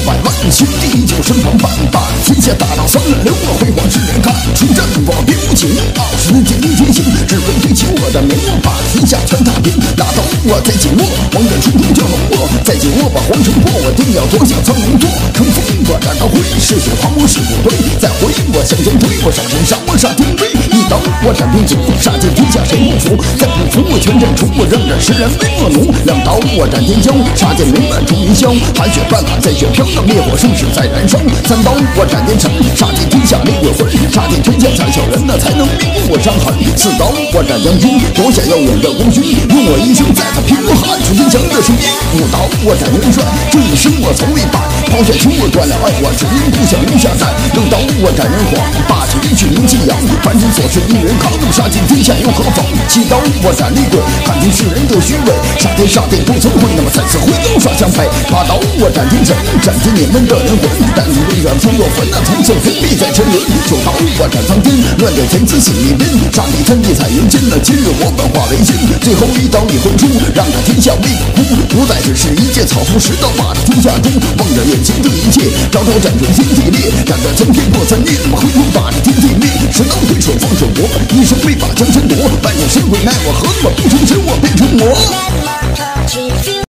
百万兄弟就身旁伴伴，天下大浪三人流，辉煌世人看。出战我标警，20年坚定前行，只为对齐我的名，把天下全踏平。拿刀我在紧握，王者出头叫龙卧，在紧握把皇城破，我定要夺下苍龙座。乘风我展高挥，嗜血狂魔是不对，再回我向前推，我上神杀我杀天威，一刀我斩兵卒，杀尽天下谁不服？再不服我全斩除，我任着世人为恶奴。两刀我斩天骄，杀尽名满出云霄，寒雪半拉在雪飘，那烈火盛世在燃烧。三刀我斩天尘，杀尽天下厉鬼魂，杀尽天下才小人，那才能弥补我伤痕。四刀我斩将军，夺下耀眼的功勋，用我一生在他平我喊出天降的声音。五刀我斩元帅，这一生我从未败，抛下出我断了爱，我只因不想留下在。六刀我斩人皇，霸气一去名气扬，凡尘所事一人扛，杀尽天下又何妨？七刀我斩厉鬼，看尽世人的虚伪，杀天杀地不曾悔，那么再次挥刀耍江北。八刀我斩天神，斩尽你们的人魂，但你为软天若焚，那从此封闭在沉沦。九刀我斩苍天，乱掉天子醒一边，杀敌天地彩云间，那今日我本化为仙。最后一刀已挥出，让这天下为我哭，不再只是一介草夫，十刀把这天下诛。望着眼前这一切，招招斩准天地裂，斩断苍天破三孽，那么回头把这天地灭。十刀回首放手搏，一生为把江山夺，半夜神鬼奈我何？那么不成神我变成魔。